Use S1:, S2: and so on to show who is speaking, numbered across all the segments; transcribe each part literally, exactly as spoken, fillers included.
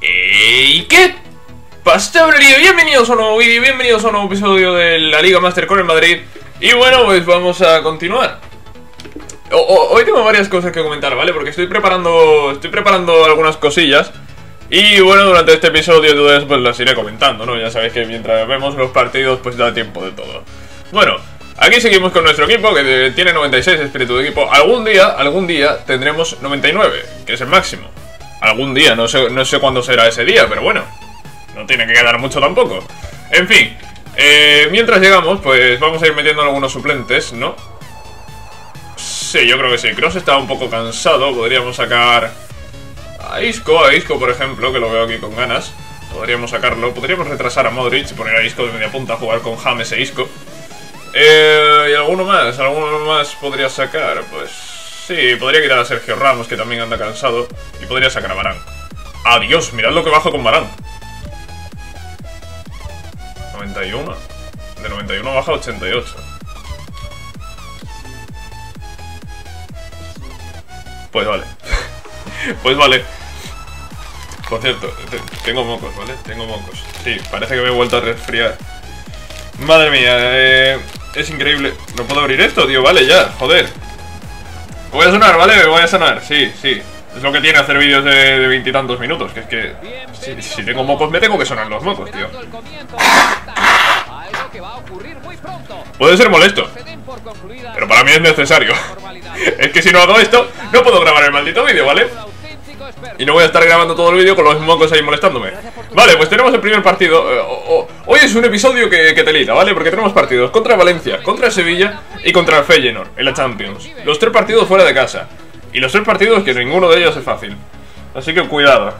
S1: ¿Y qué pasa, Brelio? Bienvenidos a un nuevo vídeo, bienvenidos a un nuevo episodio de la Liga Master con el Madrid. Y bueno, pues vamos a continuar. o, o, Hoy tengo varias cosas que comentar, ¿vale? Porque estoy preparando estoy preparando algunas cosillas. Y bueno, durante este episodio todo eso pues las iré comentando, ¿no? Ya sabéis que mientras vemos los partidos pues da tiempo de todo. Bueno, aquí seguimos con nuestro equipo que tiene noventa y seis espíritu de equipo. Algún día, algún día tendremos noventa y nueve, que es el máximo. Algún día, no sé, no sé cuándo será ese día, pero bueno, no tiene que quedar mucho tampoco. En fin, eh, mientras llegamos, pues vamos a ir metiendo algunos suplentes, ¿no? Sí, yo creo que sí. Kroos está un poco cansado, podríamos sacar a Isco, a Isco por ejemplo, que lo veo aquí con ganas. Podríamos sacarlo, podríamos retrasar a Modric y poner a Isco de media punta a jugar con James e Isco. Eh, y alguno más, alguno más podría sacar, pues sí, podría quitar a Sergio Ramos, que también anda cansado, y podría sacar a Varane. Adiós, mirad lo que bajo con Varane. noventa y uno. De noventa y uno baja a ochenta y ocho. Pues vale. Pues vale. Por cierto, tengo mocos, ¿vale? Tengo mocos. Sí, parece que me he vuelto a resfriar. Madre mía, eh, es increíble. No puedo abrir esto, tío, vale, ya, joder. Voy a sonar, ¿vale? Me voy a sonar, sí, sí. Es lo que tiene hacer vídeos de veintitantos minutos. Que es que si, si tengo mocos, me tengo que sonar los mocos, tío. Puede ser molesto, pero para mí es necesario. Es que si no hago esto, no puedo grabar el maldito vídeo, ¿vale? Y no voy a estar grabando todo el vídeo con los mocos ahí molestándome. Vale, pues tenemos el primer partido. Hoy es un episodio que, que telita, ¿vale? Porque tenemos partidos contra Valencia, contra Sevilla y contra el Feyenoord en la Champions. Los tres partidos fuera de casa. Y los tres partidos que ninguno de ellos es fácil. Así que cuidado.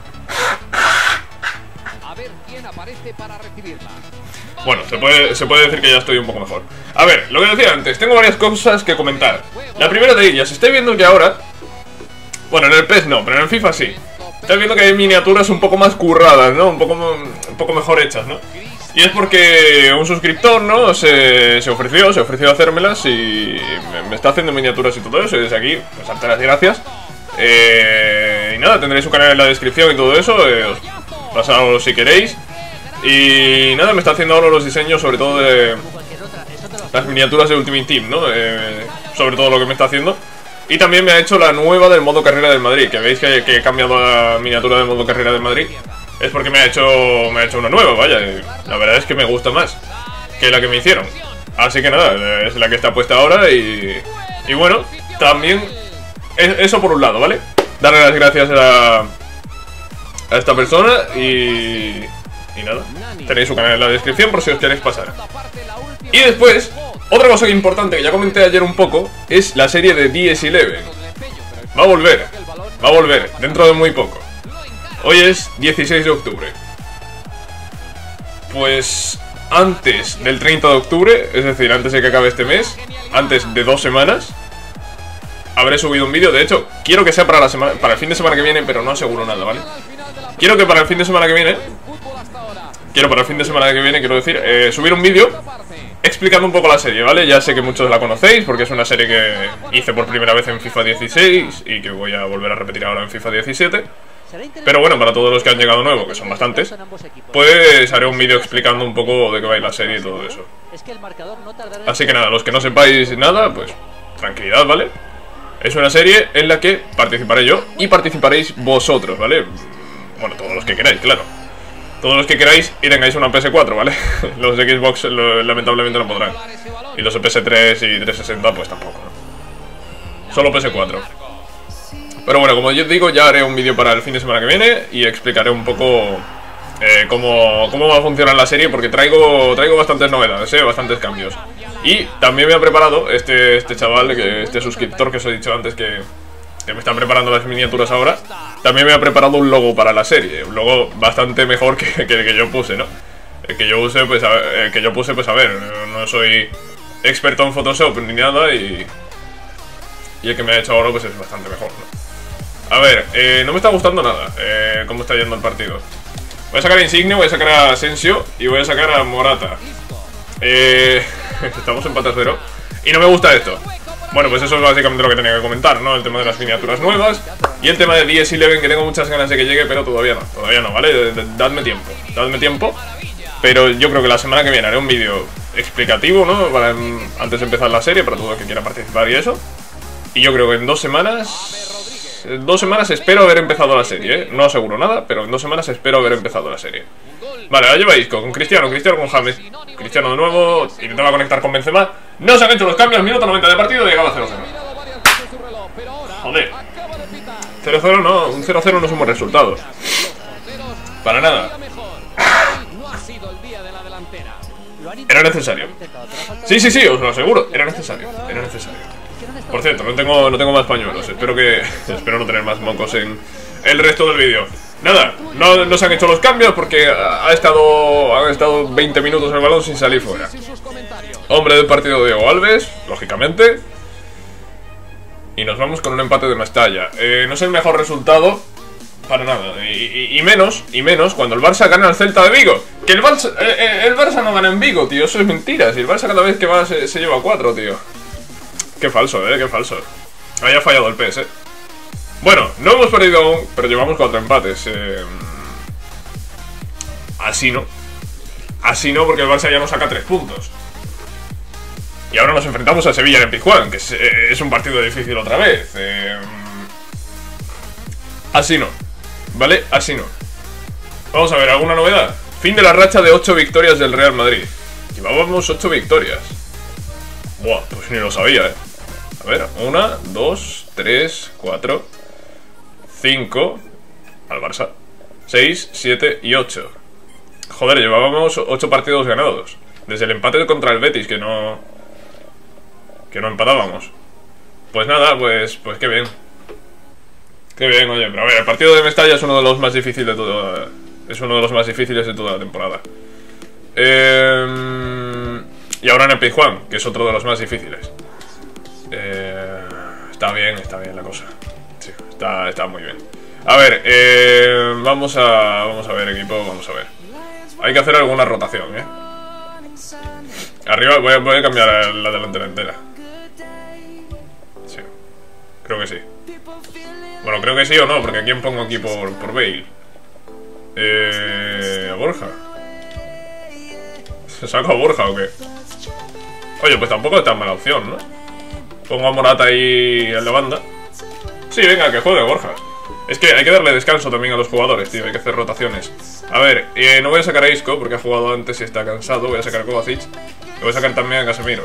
S1: Bueno, se puede, se puede decir que ya estoy un poco mejor. A ver, lo que decía antes, tengo varias cosas que comentar. La primera de ellas, estáis viendo que ahora... Bueno, en el P E S no, pero en el FIFA sí. Estáis viendo que hay miniaturas un poco más curradas, ¿no? Un poco, un poco mejor hechas, ¿no? Y es porque un suscriptor, ¿no? Se, se ofreció, se ofreció a hacérmelas y me, me está haciendo miniaturas y todo eso. Y desde aquí, pues darte las gracias. Eh, y nada, tendréis su canal en la descripción y todo eso. Eh, os pasaos si queréis. Y nada, me está haciendo ahora los diseños, sobre todo de las miniaturas de Ultimate Team, ¿no? Eh, sobre todo lo que me está haciendo. Y también me ha hecho la nueva del modo carrera del Madrid. Que veis que, que he cambiado la miniatura del modo carrera del Madrid. Es porque me ha hecho me ha hecho una nueva, vaya. La verdad es que me gusta más que la que me hicieron. Así que nada, es la que está puesta ahora y... Y bueno, también... Eso por un lado, ¿vale? Darle las gracias a... A esta persona y... Y nada, tenéis su canal en la descripción por si os queréis pasar. Y después, otra cosa importante que ya comenté ayer un poco es la serie de D S once. Va a volver, va a volver, dentro de muy poco. Hoy es dieciséis de octubre. Pues antes del treinta de octubre, es decir, antes de que acabe este mes, antes de dos semanas, habré subido un vídeo. De hecho, quiero que sea para la semana, para el fin de semana que viene, pero no aseguro nada, ¿vale? Quiero que para el fin de semana que viene Quiero para el fin de semana que viene, quiero decir, eh, subir un vídeo explicando un poco la serie, ¿vale? Ya sé que muchos la conocéis porque es una serie que hice por primera vez en FIFA dieciséis y que voy a volver a repetir ahora en FIFA diecisiete. Pero bueno, para todos los que han llegado nuevo, que son bastantes, pues haré un vídeo explicando un poco de qué va a ir la serie y todo eso. Así que nada, los que no sepáis nada, pues tranquilidad, ¿vale? Es una serie en la que participaré yo y participaréis vosotros, ¿vale? Bueno, todos los que queráis, claro. Todos los que queráis y tengáis una P S cuatro, ¿vale? Los de Xbox lo, lamentablemente no podrán. Y los de P S tres y trescientos sesenta pues tampoco, ¿no? Solo P S cuatro. Pero bueno, como yo digo, ya haré un vídeo para el fin de semana que viene y explicaré un poco eh, cómo, cómo va a funcionar la serie, porque traigo, traigo bastantes novedades, ¿eh? Bastantes cambios. Y también me ha preparado este, este chaval, que, este suscriptor que os he dicho antes que... que me están preparando las miniaturas ahora. También me ha preparado un logo para la serie. Un logo bastante mejor que, que el que yo puse, ¿no? El que yo use, pues a ver, el que yo puse, pues a ver, no soy experto en Photoshop ni nada y... Y el que me ha hecho ahora pues es bastante mejor, ¿no? A ver, eh, no me está gustando nada eh, cómo está yendo el partido. Voy a sacar a Insigne, voy a sacar a Asensio y voy a sacar a Morata. Eh... Estamos en empate a cero. Y no me gusta esto. Bueno, pues eso es básicamente lo que tenía que comentar, ¿no? El tema de las miniaturas nuevas y el tema de D S once, que tengo muchas ganas de que llegue, pero todavía no, todavía no, ¿vale? Dadme tiempo, dadme tiempo. Pero yo creo que la semana que viene haré un vídeo explicativo, ¿no? Para, antes de empezar la serie, para todo el que quiera participar y eso. Y yo creo que en dos semanas... En dos semanas espero haber empezado la serie, ¿eh? No aseguro nada, pero en dos semanas espero haber empezado la serie. Vale, ahora lleva Isco, con Cristiano, Cristiano con James. Cristiano de nuevo, intentaba conectar con Benzema. No se han hecho los cambios, minuto noventa de partido y llegaba cero cero. Joder. cero cero no, un cero cero no es un buen resultado. Para nada. Era necesario. Sí, sí, sí, os lo aseguro, era necesario, era necesario. Por cierto, no tengo, no tengo más pañuelos. Espero que espero no tener más mocos en el resto del vídeo. Nada, no, no se han hecho los cambios porque ha estado, ha estado veinte minutos el balón sin salir fuera. Hombre del partido Diego Alves, lógicamente. Y nos vamos con un empate de Mestalla. Eh, no es el mejor resultado, para nada. Y, y, y menos, y menos cuando el Barça gana al Celta de Vigo. Que el Barça, eh, el Barça no gana en Vigo, tío. Eso es mentira. Si el Barça cada vez que va se, se lleva cuatro, tío. Qué falso, eh, qué falso. Haya fallado el P S, eh. Bueno, no hemos perdido aún, pero llevamos cuatro empates. Eh... Así no. Así no, porque el Barça ya nos saca tres puntos. Y ahora nos enfrentamos a Sevilla en el Pizjuán, que es, eh, es un partido difícil otra vez. Eh... Así no. ¿Vale? Así no. Vamos a ver, ¿alguna novedad? Fin de la racha de ocho victorias del Real Madrid. Llevábamos ocho victorias. Buah, pues ni lo sabía, eh. A ver, una, dos, tres, cuatro, cinco. Al Barça. Seis, siete y ocho. Joder, llevábamos ocho partidos ganados. Desde el empate contra el Betis, que no... Que no empatábamos. Pues nada, pues, pues qué bien. Qué bien, oye, pero a ver, el partido de Mestalla es uno de los más difíciles de toda... Es uno de los más difíciles de toda la temporada. Eh... Y ahora en el Pizjuán, que es otro de los más difíciles. Eh... Está bien, está bien la cosa. Sí, está, está muy bien. A ver, eh... vamos a... Vamos a ver, equipo, vamos a ver. Hay que hacer alguna rotación, ¿eh? Arriba voy a, voy a cambiar la delantera entera. Sí, creo que sí. Bueno, creo que sí o no, porque ¿a quién pongo aquí por, por Bale? Eh... ¿A Borja? ¿Se saca a Borja o qué? Oye, pues tampoco es tan mala opción, ¿no? Pongo a Morata ahí en la banda. Sí, venga, que juegue Borja. Es que hay que darle descanso también a los jugadores, tío. Hay que hacer rotaciones. A ver, eh, no voy a sacar a Isco porque ha jugado antes y está cansado. Voy a sacar a Kovacic. Y voy a sacar también a Casemiro.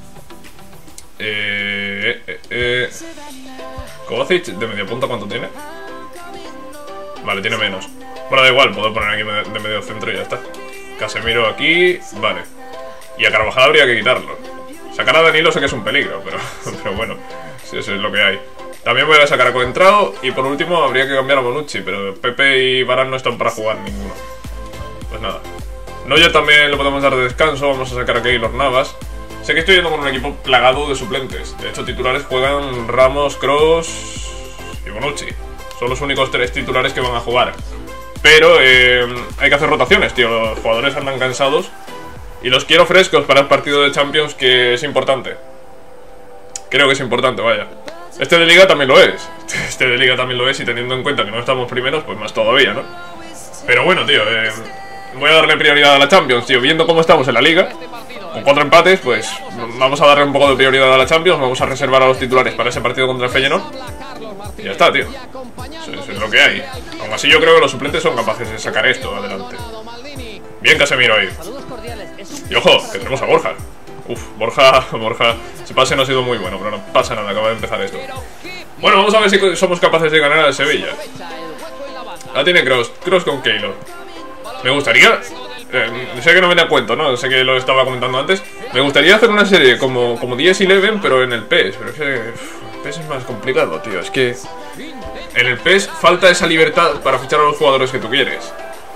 S1: Eh... eh, eh. Kovacic de media punta, ¿cuánto tiene? Vale, tiene menos. Bueno, da igual, puedo poner aquí de medio centro y ya está. Casemiro aquí, vale. Y a Carvajal habría que quitarlo. Sacar a Danilo sé que es un peligro, pero, pero bueno, si eso es lo que hay. También voy a sacar a Coentrao y por último habría que cambiar a Bonucci, pero Pepe y Varane no están para jugar ninguno. Pues nada. Neuer también le podemos dar de descanso, vamos a sacar a Keylor Navas. Sé que estoy yendo con un equipo plagado de suplentes. De hecho, titulares juegan Ramos, Kroos y Bonucci. Son los únicos tres titulares que van a jugar. Pero eh, hay que hacer rotaciones, tío. Los jugadores andan cansados. Y los quiero frescos para el partido de Champions, que es importante. Creo que es importante, vaya. Este de Liga también lo es. Este de Liga también lo es, y teniendo en cuenta que no estamos primeros, pues más todavía, ¿no? Pero bueno, tío, eh, voy a darle prioridad a la Champions, tío. Viendo cómo estamos en la Liga, con cuatro empates, pues vamos a darle un poco de prioridad a la Champions. Vamos a reservar a los titulares para ese partido contra el Feyenoord. Y ya está, tío. Eso, eso es lo que hay. Aún así yo creo que los suplentes son capaces de sacar esto adelante. Bien, Casemiro ahí. Y ojo, que tenemos a Borja. Uf, Borja, Borja. Ese pase no ha sido muy bueno, pero no pasa nada, acaba de empezar esto. Bueno, vamos a ver si somos capaces de ganar al Sevilla. La tiene Kroos, Kroos con Keylor. Me gustaría... Eh, sé que no me da cuento, ¿no? Sé que lo estaba comentando antes. Me gustaría hacer una serie como, como D S once, pero en el P E S. Pero es que... Uf, el P E S es más complicado, tío. Es que... En el P E S falta esa libertad para fichar a los jugadores que tú quieres.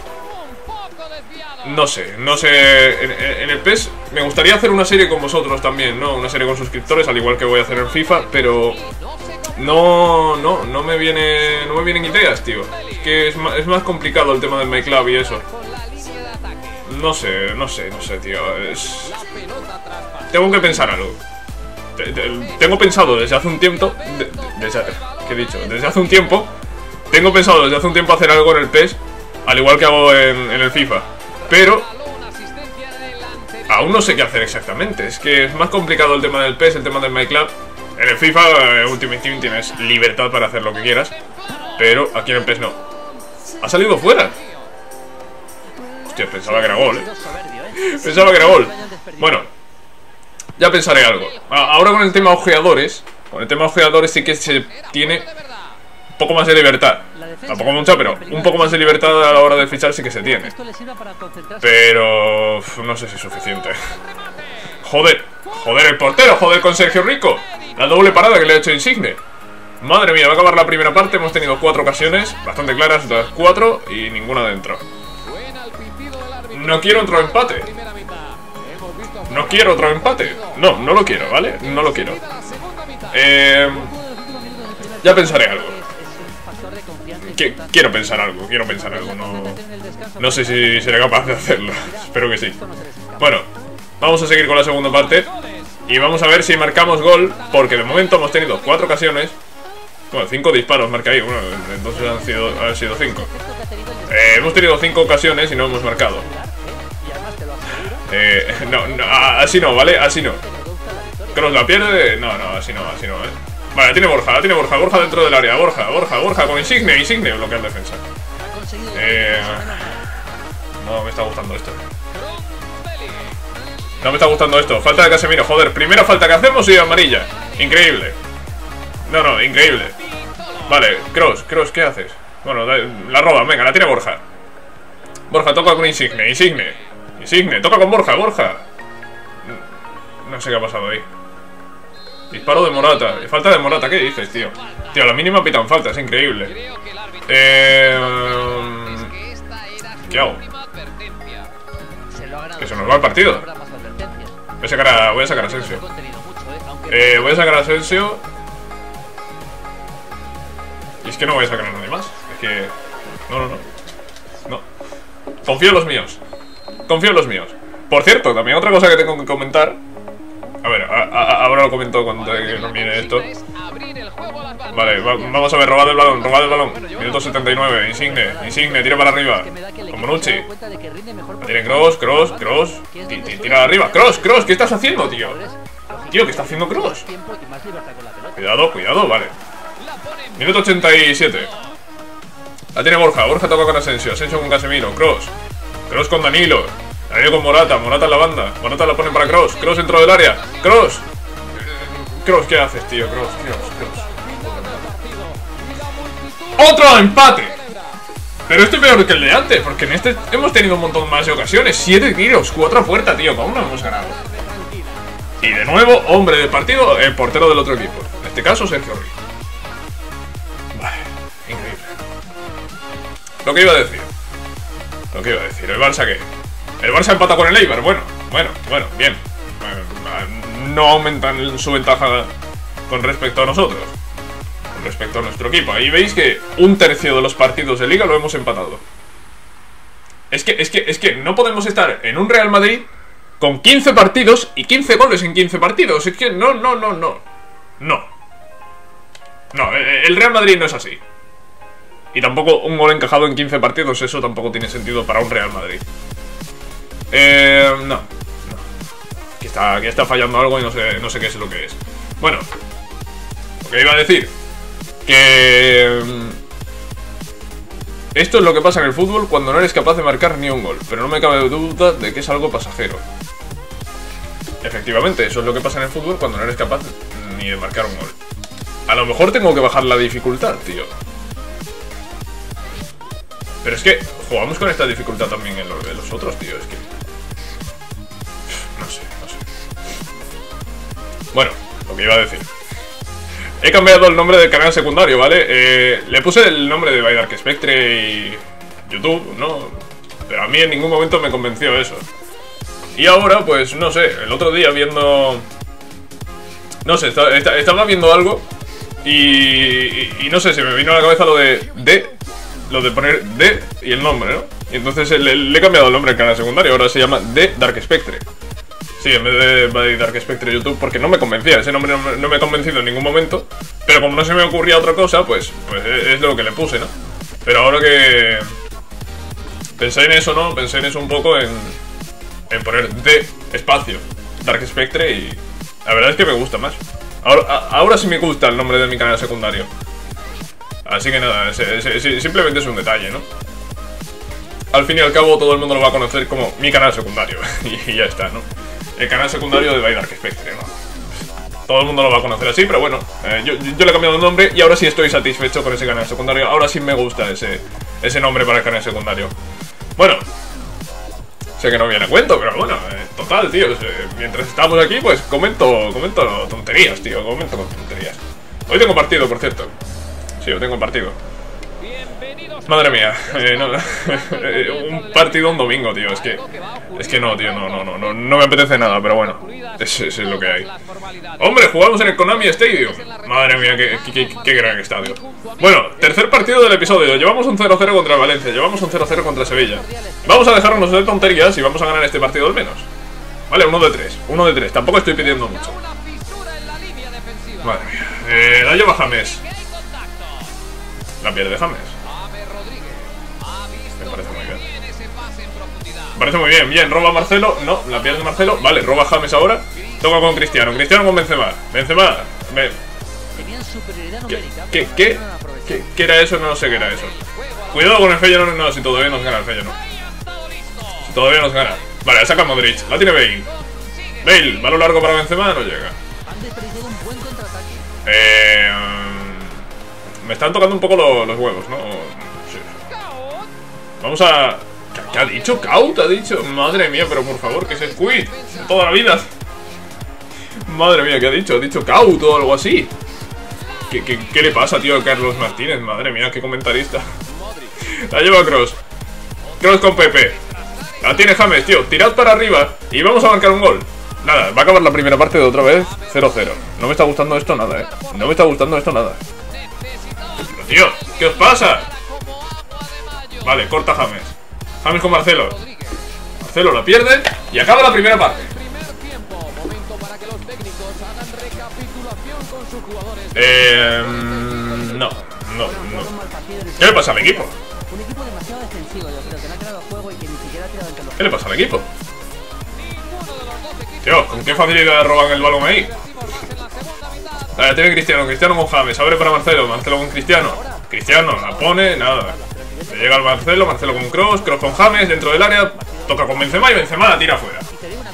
S1: No sé, no sé. En, en el P E S me gustaría hacer una serie con vosotros también, ¿no? Una serie con suscriptores, al igual que voy a hacer en FIFA, pero no, no, no me viene, no me vienen ideas, tío. Es que es más, es más complicado el tema del MyClub y eso. No sé, no sé, no sé, tío. Es... Tengo que pensar algo. te, te, tengo pensado desde hace un tiempo... De, de, desde, ¿Qué he dicho? Desde hace un tiempo... Tengo pensado desde hace un tiempo hacer algo en el P E S, al igual que hago en, en el FIFA. Pero... aún no sé qué hacer exactamente. Es que es más complicado el tema del P E S, el tema del MyClub. En el FIFA, eh, Ultimate Team, tienes libertad para hacer lo que quieras. Pero aquí en el P E S no. Ha salido fuera. Hostia, pensaba que era gol, eh. Pensaba que era gol. Bueno, ya pensaré algo. Ahora con el tema ojeadores, con el tema ojeadores sí que se tiene un poco más de libertad. Tampoco mucha, pero un poco más de libertad a la hora de fichar sí que se tiene. Pero no sé si es suficiente. Joder, joder el portero, joder con Sergio Rico. La doble parada que le ha hecho Insigne. Madre mía, va a acabar la primera parte. Hemos tenido cuatro ocasiones, bastante claras, todas cuatro y ninguna dentro. No quiero otro empate. No quiero otro empate. No, no lo quiero, ¿vale? No lo quiero. Eh, ya pensaré algo. Qu quiero pensar algo, quiero pensar algo. No, no sé si seré capaz de hacerlo. Espero que sí. Bueno, vamos a seguir con la segunda parte. Y vamos a ver si marcamos gol. Porque de momento hemos tenido cuatro ocasiones. Bueno, cinco disparos marca ahí. Bueno, entonces han sido, han sido cinco. Eh, hemos tenido cinco ocasiones y no hemos marcado. Eh, no, no, así no, ¿vale? Así no. Kroos la pierde. No, no, así no, así no, ¿eh? Vale, la tiene Borja, la tiene Borja, Borja dentro del área. Borja, Borja, Borja con Insigne, Insigne bloquea el defensa. Eh, no me está gustando esto. No me está gustando esto. Falta de Casemiro, joder. Primera falta que hacemos y amarilla. Increíble. No, no, increíble. Vale, Kroos, Kroos, ¿qué haces? Bueno, la roba, venga, la tiene Borja. Borja toca con Insigne, Insigne Insigne, toca con Borja, Borja. No sé qué ha pasado ahí. Disparo de Morata, falta de Morata, ¿qué dices, tío? Tío, a la mínima pitan falta, es increíble. Eh... ¿Qué hago? Que se nos va el partido. Voy a sacar a, voy a sacar a Asensio. Eh, voy a sacar a Asensio. Y es que no voy a sacar a nadie más. Es que... No, no, no. No. Confío en los míos. Confío en los míos. Por cierto, también otra cosa que tengo que comentar. A ver, a, a, ahora lo comento cuando termine esto. Vale, va, vamos a ver, robad el balón, robad el balón. Minuto setenta y nueve, Insigne, Insigne, tira para arriba. Con Bonucci. La tiene Kroos, Kroos, Kroos. Tira arriba, Kroos, Kroos, ¿qué estás haciendo, tío? Tío, ¿qué está haciendo Kroos? Cuidado, cuidado, vale. Minuto ochenta y siete. La tiene Borja, Borja toca con Asensio, Asensio con Casemiro, Kroos. Kroos con Danilo. Danilo con Morata, Morata en la banda. Morata la pone para Kroos, Kroos dentro del área. Kroos. Kroos, ¿qué haces, tío? Kroos, Kroos, Kroos. ¡Otro empate! Pero este es peor que el de antes, porque en este hemos tenido un montón más de ocasiones. Siete tiros, cuatro a puerta, tío. ¿Cómo no hemos ganado? Y de nuevo, hombre del partido, el portero del otro equipo. En este caso, Sergio Rico. Vale, increíble. Lo que iba a decir. Lo que iba a decir, el Barça que... El Barça empata con el Eibar, bueno, bueno, bueno, bien. No aumentan su ventaja con respecto a nosotros, con respecto a nuestro equipo. Ahí veis que un tercio de los partidos de Liga lo hemos empatado. Es que, es que, es que no podemos estar en un Real Madrid con quince partidos y quince goles en quince partidos. Es que no, no, no, no. No. No, el Real Madrid no es así. Y tampoco un gol encajado en quince partidos, eso tampoco tiene sentido para un Real Madrid. Eh, no, no. Aquí está, aquí está fallando algo y no sé, no sé qué es lo que es. Bueno, lo que iba a decir, que esto es lo que pasa en el fútbol cuando no eres capaz de marcar ni un gol. Pero no me cabe duda de que es algo pasajero. Efectivamente, eso es lo que pasa en el fútbol cuando no eres capaz ni de marcar un gol. A lo mejor tengo que bajar la dificultad, tío. Pero es que jugamos con esta dificultad también en los, en los otros, tío. Es que... No sé, no sé. Bueno, lo que iba a decir. He cambiado el nombre del canal secundario, ¿vale? Eh, le puse el nombre de By Dark Spectre y YouTube, ¿no? Pero a mí en ningún momento me convenció eso. Y ahora, pues, no sé, el otro día viendo... No sé, está, está, estaba viendo algo y, y, y no sé, se me vino a la cabeza lo de... de Lo de poner D y el nombre, ¿no? Y entonces le, le he cambiado el nombre al canal secundario. Ahora se llama The Dark Spectre. Sí, en vez de By Dark Spectre YouTube, porque no me convencía, ese nombre no me, no me ha convencido en ningún momento. Pero como no se me ocurría otra cosa, pues, pues es lo que le puse, ¿no? Pero ahora que pensé en eso, ¿no? Pensé en eso un poco, en, en poner de espacio Dark Spectre y la verdad es que me gusta más. Ahora, a, ahora sí me gusta el nombre de mi canal secundario. Así que nada, es, es, es, simplemente es un detalle, ¿no? Al fin y al cabo todo el mundo lo va a conocer como mi canal secundario y ya está, ¿no? El canal secundario de By Dark Spectre, ¿no? Todo el mundo lo va a conocer así, pero bueno, eh, yo, yo le he cambiado el nombre y ahora sí estoy satisfecho con ese canal secundario. Ahora sí me gusta ese, ese nombre para el canal secundario. Bueno, sé que no viene a cuento, pero bueno, eh, total, tío, eh, mientras estamos aquí, pues comento, comento tonterías, tío, comento con tonterías. Hoy tengo partido, por cierto. Sí, yo tengo partido. Madre mía, eh, no, un partido un domingo, tío, es que es que no, tío, no, no, no, no, no me apetece nada, pero bueno, eso es lo que hay. Hombre, jugamos en el Konami Stadium. Madre mía, qué, qué, qué, qué gran estadio. Bueno, tercer partido del episodio. Llevamos un cero cero contra Valencia, llevamos un cero cero contra Sevilla. Vamos a dejarnos de tonterías y vamos a ganar este partido al menos. Vale, uno de tres, uno de tres, tampoco estoy pidiendo mucho. Madre mía, eh, la lleva James. La pierde James. Me parece muy bien. Me parece muy bien. Bien, roba Marcelo. No, la pierde Marcelo. Vale, roba James ahora. Toca con Cristiano. Cristiano con Benzema. Benzema. Me... ¿Qué, qué, qué, qué, ¿Qué era eso? No sé qué era eso. Cuidado con el Feyenoord. No, si todavía nos gana el Feyenoord. Si todavía nos gana. Vale, saca Modric. La tiene Bale. Bale, balón largo para Benzema. No llega. Eh... Me están tocando un poco lo, los huevos, ¿no? Sí. Vamos a... ¿Qué, ¿Qué ha dicho? ¿Kaut ha dicho? Madre mía, pero por favor, que se Squid de toda la vida. Madre mía, ¿qué ha dicho? ¿Ha dicho Kaut o algo así? ¿Qué, qué, qué le pasa, tío, a Carlos Martínez? Madre mía, qué comentarista. La lleva Kroos. Kroos con Pepe. La tiene James, tío. Tirad para arriba y vamos a marcar un gol. Nada, va a acabar la primera parte de otra vez cero cero. No me está gustando esto nada, eh. No me está gustando esto nada. Pero, tío, ¿qué os pasa? Vale, corta James. James con Marcelo. Marcelo la pierde y acaba la primera parte. Eh... No, no, no. ¿Qué le pasa al equipo? ¿Qué le pasa al equipo? Tío, ¿con qué facilidad roban el balón ahí? Vale, tiene Cristiano, Cristiano con James. Abre para Marcelo, Marcelo con Cristiano. Cristiano, la pone, nada. Le llega al Marcelo, Marcelo con Kroos, Kroos con James dentro del área. Toca con Benzema y Benzema la tira afuera.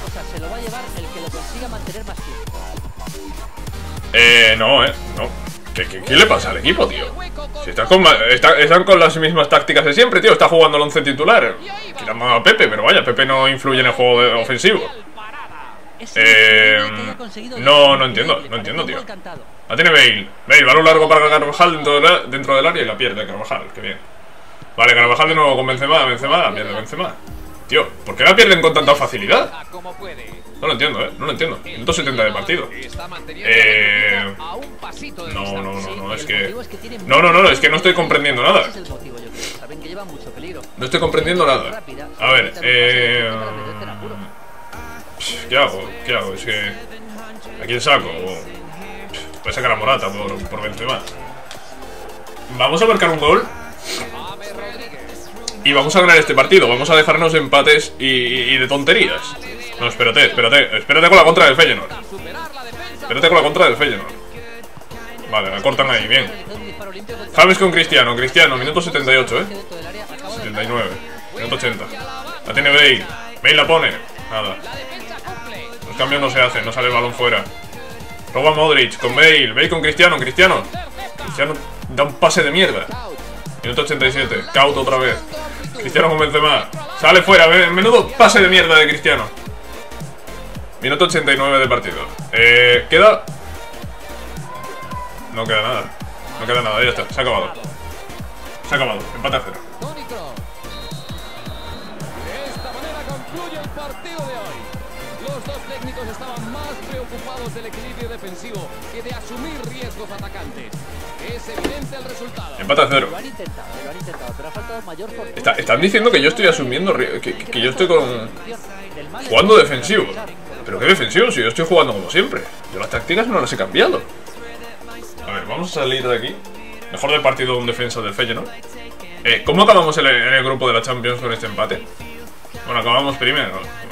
S1: Eh, no, eh, no. ¿Qué, qué, qué le pasa al equipo, tío? Si están con, está, están con las mismas tácticas de siempre, tío. Está jugando el once titular. Quitando a Pepe, pero vaya, Pepe no influye en el juego de, ofensivo. Eh, no, no entiendo, no entiendo, tío. La tiene Bale. Bale, balón largo para Carvajal dentro, de la, dentro del área y la pierde Carvajal, qué bien. Vale, Carvajal de nuevo con Benzema, Benzema, la pierde Benzema. Tío, ¿por qué la pierden con tanta facilidad? No lo entiendo, eh, no lo entiendo. ciento setenta de partido. Eh... No, no, no, no, es que... No, no, no, es que no estoy comprendiendo nada. No estoy comprendiendo nada. A ver, eh... ¿qué hago? ¿Qué hago? Es que... ¿A quién saco? Voy a sacar a Morata por, por Benzema. Vamos a marcar un gol y vamos a ganar este partido. Vamos a dejarnos empates y, y de tonterías. No, espérate, espérate. Espérate con la contra del Feyenoord. Espérate con la contra del Feyenoord. Vale, la cortan ahí, bien. James con Cristiano. Cristiano, minuto setenta y ocho, eh. setenta y nueve. Minuto ochenta. La tiene Bale. Bale la pone. Nada. Los cambios no se hacen, no sale el balón fuera. Roba Modric con Bale. Bale con Cristiano. Cristiano. Cristiano da un pase de mierda. Minuto ochenta y siete. Kaut otra vez. Cristiano con Benzema. Sale fuera. Menudo pase de mierda de Cristiano. Minuto ochenta y nueve de partido. Eh, queda... No queda nada. No queda nada, ya está. Se ha acabado. Se ha acabado. Empate a cero.
S2: De esta manera concluye el partido de hoy. Los dos técnicos estaban más preocupados del equilibrio defensivo que de asumir riesgos atacantes. Es evidente el resultado.
S1: Empate a cero. Está, están diciendo que yo estoy asumiendo que, que, que yo estoy con... jugando defensivo. Pero qué defensivo, si yo estoy jugando como siempre. Yo las tácticas no las he cambiado. A ver, vamos a salir de aquí. Mejor del partido un defensa del Feyenoord. Eh, ¿Cómo acabamos en el, en el grupo de la Champions con este empate? Bueno, acabamos primero.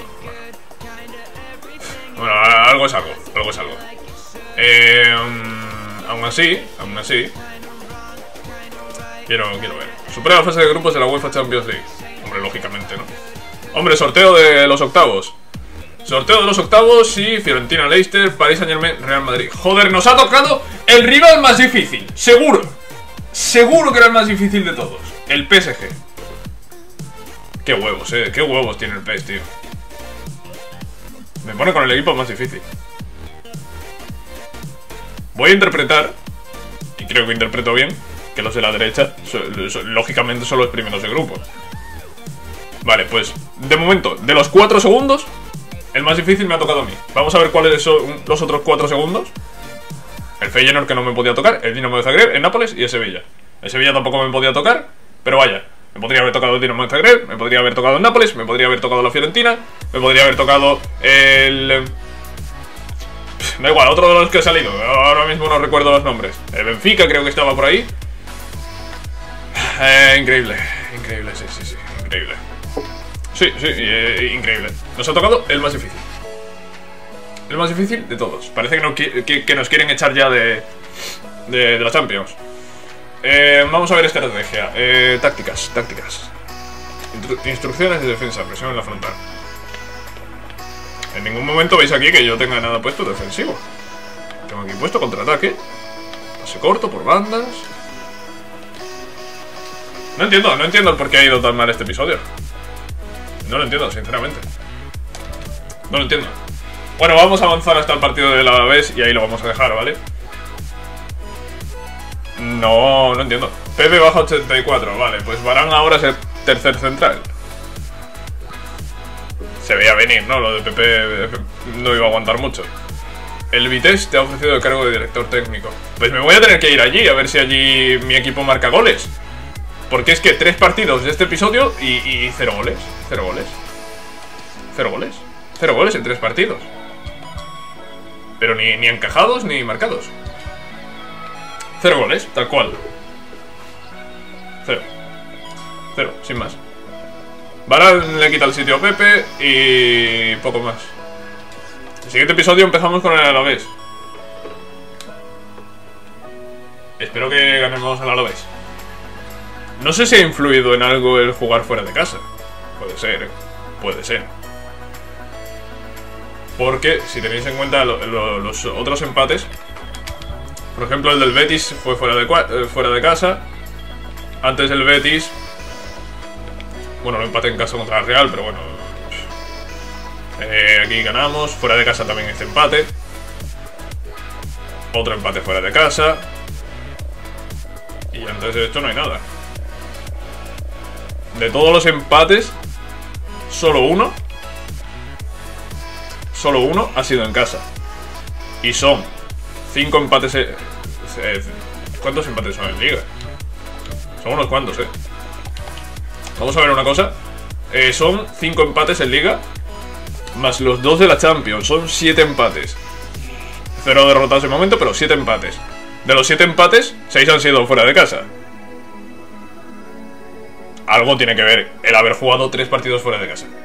S1: Bueno, algo es algo. Algo es algo. Eh, um, aún así, aún así. Quiero, quiero ver. Supera la fase de grupos de la UEFA Champions League. Hombre, lógicamente, ¿no? Hombre, sorteo de los octavos. Sorteo de los octavos y Fiorentina, Leicester, Paris Saint-Germain, Real Madrid. Joder, nos ha tocado el rival más difícil. Seguro. Seguro que era el más difícil de todos. El P S G. Qué huevos, eh. Qué huevos tiene el P S, tío. Me pone con el equipo más difícil. Voy a interpretar, y creo que interpreto bien, que los de la derecha, so, so, lógicamente, son los primeros de grupo. Vale, pues, de momento, de los cuatro segundos, el más difícil me ha tocado a mí. Vamos a ver cuáles son los otros cuatro segundos. El Feyenoord, que no me podía tocar, el Dinamo de Zagreb, el Nápoles y el Sevilla. El Sevilla tampoco me podía tocar, pero vaya, me podría haber tocado el Dinamo de Zagreb, me podría haber tocado el Nápoles, me podría haber tocado la Fiorentina, me podría haber tocado el... Da igual, otro de los que ha salido, ahora mismo no recuerdo los nombres. El Benfica creo que estaba por ahí. Eh, increíble, increíble, sí, sí, sí, increíble. Sí, sí, eh, increíble. Nos ha tocado el más difícil. El más difícil de todos. Parece que, no, que, que nos quieren echar ya de, de, de la Champions. Eh, vamos a ver estrategia. Eh, tácticas, tácticas. Instru instrucciones de defensa, presión en la frontal. En ningún momento veis aquí que yo tenga nada puesto defensivo. Tengo aquí puesto contraataque. Pase corto por bandas. No entiendo, no entiendo el por qué ha ido tan mal este episodio. No lo entiendo, sinceramente. No lo entiendo. Bueno, vamos a avanzar hasta el partido del Alavés y ahí lo vamos a dejar, ¿vale? No, no entiendo. Pepe baja ochenta y cuatro, vale. Pues Varane ahora es el tercer central. Se veía venir, ¿no? Lo de Pepe no iba a aguantar mucho. El Vitesse te ha ofrecido el cargo de director técnico. Pues me voy a tener que ir allí, a ver si allí mi equipo marca goles. Porque es que tres partidos de este episodio y, y cero goles. Cero goles. Cero goles. Cero goles en tres partidos. Pero ni, ni encajados ni marcados. Cero goles, tal cual. Cero. Cero, sin más. Varane le quita el sitio a Pepe y poco más. El siguiente episodio empezamos con el Alavés. Espero que ganemos al Alavés. No sé si ha influido en algo el jugar fuera de casa. Puede ser, ¿eh? Puede ser. Porque, si tenéis en cuenta lo, lo, los otros empates, por ejemplo, el del Betis fue fuera de, eh, fuera de casa. Antes el Betis, bueno, lo empaté en casa contra el Real, pero bueno, eh, aquí ganamos. Fuera de casa también este empate. Otro empate fuera de casa. Y antes de esto no hay nada. De todos los empates, solo uno Solo uno ha sido en casa. Y son cinco empates eh, eh, ¿cuántos empates son en Liga? Son unos cuantos, eh Vamos a ver una cosa. eh, Son cinco empates en Liga, más los dos de la Champions. Son siete empates. Cero derrotas de momento, pero siete empates. De los siete empates, seis han sido fuera de casa. Algo tiene que ver el haber jugado tres partidos fuera de casa.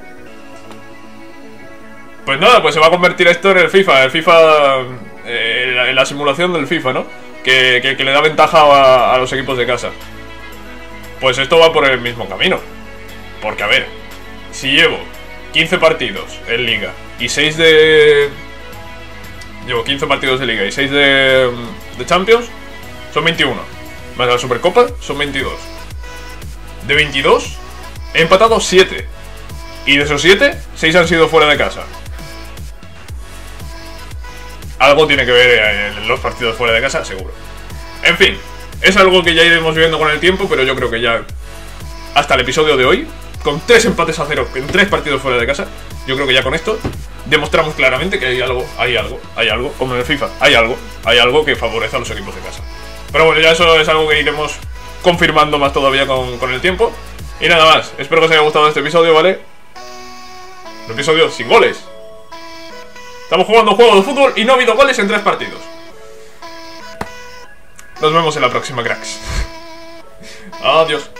S1: Pues nada, pues se va a convertir esto en el FIFA. El FIFA, eh, en la simulación del FIFA, ¿no? Que, que, que le da ventaja a, a los equipos de casa. Pues esto va por el mismo camino. Porque a ver, si llevo quince partidos en Liga y seis de... Llevo quince partidos de Liga y seis de, de Champions, son veintiuno. Más la Supercopa, son veintidós. De veintidós, he empatado siete. Y de esos siete, seis han sido fuera de casa. Algo tiene que ver en los partidos fuera de casa, seguro. En fin, es algo que ya iremos viendo con el tiempo, pero yo creo que ya, hasta el episodio de hoy, con tres empates a cero en tres partidos fuera de casa, yo creo que ya con esto demostramos claramente que hay algo, hay algo, hay algo, como en el FIFA, hay algo, hay algo que favorece a los equipos de casa. Pero bueno, ya eso es algo que iremos confirmando más todavía con, con el tiempo. Y nada más, espero que os haya gustado este episodio, ¿vale? Un episodio sin goles. Estamos jugando un juego de fútbol y no ha habido goles en tres partidos. Nos vemos en la próxima, cracks. Adiós.